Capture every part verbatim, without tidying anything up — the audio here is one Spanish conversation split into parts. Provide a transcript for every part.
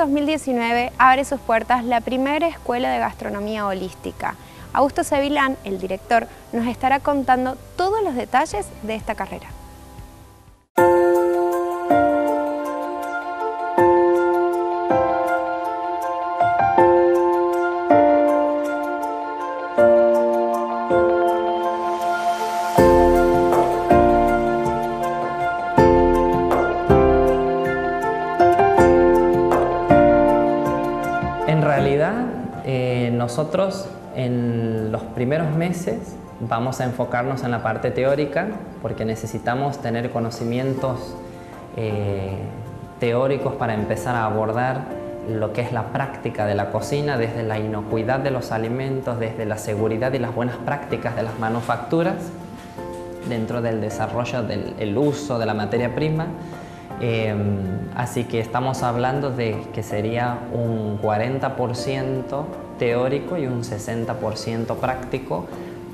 dos mil diecinueve abre sus puertas la primera escuela de gastronomía holística. Augusto Sevilán, el director, nos estará contando todos los detalles de esta carrera. En realidad, eh, nosotros en los primeros meses vamos a enfocarnos en la parte teórica porque necesitamos tener conocimientos eh, teóricos para empezar a abordar lo que es la práctica de la cocina, desde la inocuidad de los alimentos, desde la seguridad y las buenas prácticas de las manufacturas, dentro del desarrollo del el uso de la materia prima. Eh, así que estamos hablando de que sería un cuarenta por ciento teórico y un sesenta por ciento práctico.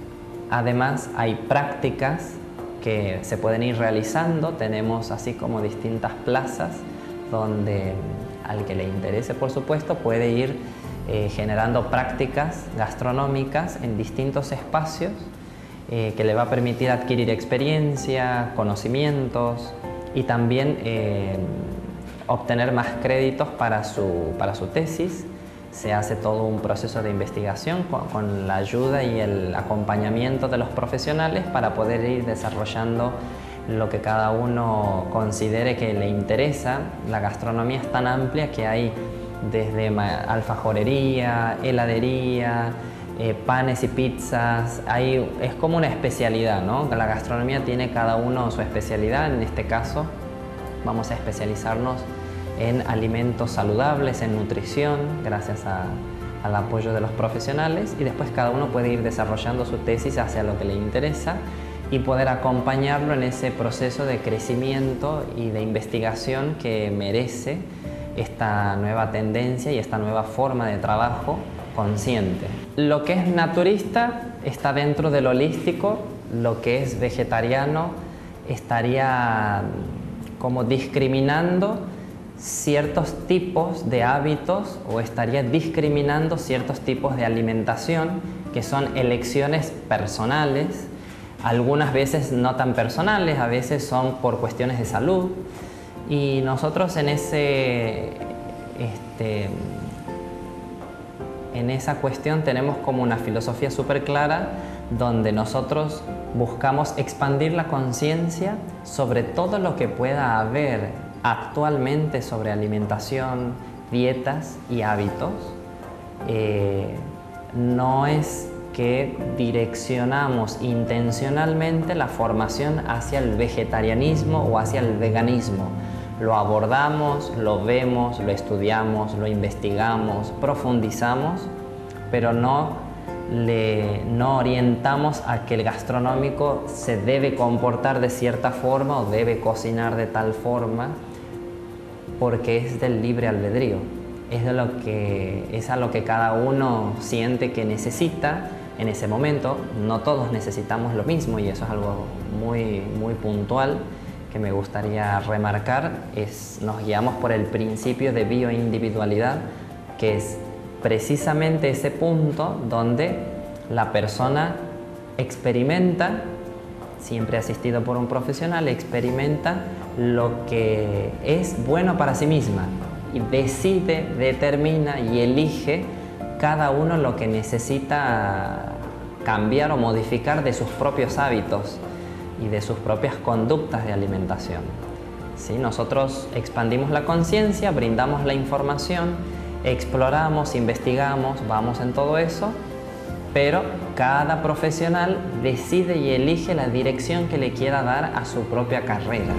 Además hay prácticas que se pueden ir realizando, tenemos así como distintas plazas donde al que le interese, por supuesto, puede ir eh, generando prácticas gastronómicas en distintos espacios eh, que le va a permitir adquirir experiencia, conocimientos y también eh, obtener más créditos para su, para su tesis. Se hace todo un proceso de investigación con, con la ayuda y el acompañamiento de los profesionales para poder ir desarrollando lo que cada uno considere que le interesa. La gastronomía es tan amplia que hay desde alfajorería, heladería, eh, panes y pizzas. Hay, es como una especialidad, ¿no? La gastronomía tiene cada uno su especialidad. En este caso vamos a especializarnos en alimentos saludables, en nutrición, gracias a, al apoyo de los profesionales, y después cada uno puede ir desarrollando su tesis hacia lo que le interesa y poder acompañarlo en ese proceso de crecimiento y de investigación que merece esta nueva tendencia y esta nueva forma de trabajo consciente. Lo que es naturista está dentro del holístico, lo que es vegetariano estaría como discriminando ciertos tipos de hábitos o estaría discriminando ciertos tipos de alimentación que son elecciones personales, algunas veces no tan personales, a veces son por cuestiones de salud, y nosotros en ese este, en esa cuestión tenemos como una filosofía súper clara donde nosotros buscamos expandir la conciencia sobre todo lo que pueda haber actualmente sobre alimentación, dietas y hábitos. Eh, no es que direccionamos intencionalmente la formación hacia el vegetarianismo o hacia el veganismo. Lo abordamos, lo vemos, lo estudiamos, lo investigamos, profundizamos, pero no Le, no orientamos a que el gastronómico se debe comportar de cierta forma o debe cocinar de tal forma, porque es del libre albedrío, es, de lo que, es a lo que cada uno siente que necesita en ese momento. No todos necesitamos lo mismo y eso es algo muy, muy puntual que me gustaría remarcar. Es, nos guiamos por el principio de bioindividualidad, que es precisamente ese punto donde la persona experimenta, siempre asistido por un profesional, experimenta lo que es bueno para sí misma y decide, determina y elige cada uno lo que necesita cambiar o modificar de sus propios hábitos y de sus propias conductas de alimentación. ¿Sí? Nosotros expandimos la conciencia, brindamos la información, exploramos, investigamos, vamos en todo eso, pero cada profesional decide y elige la dirección que le quiera dar a su propia carrera.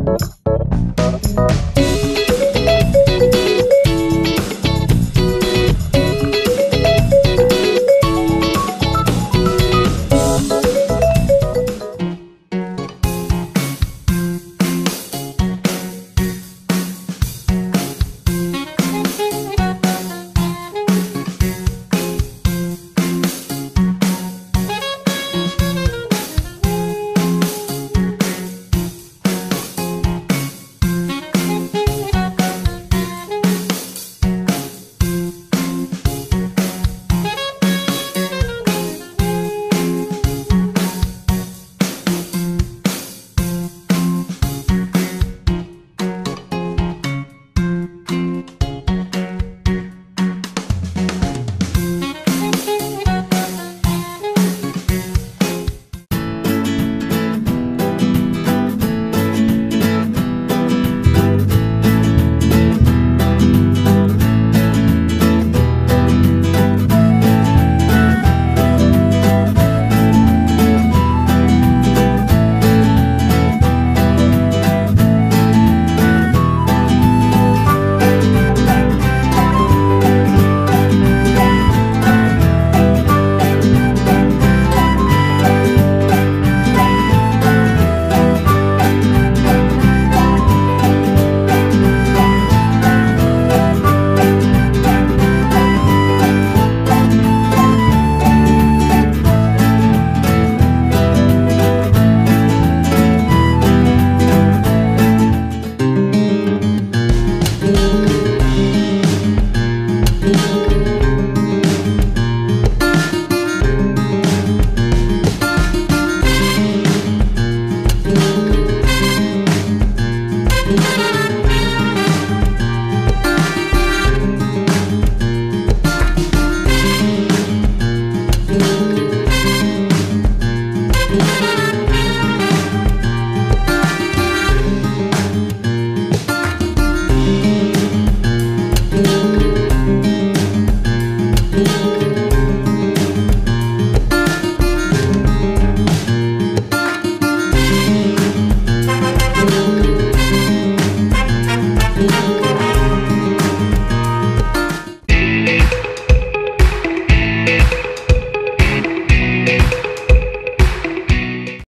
Chao.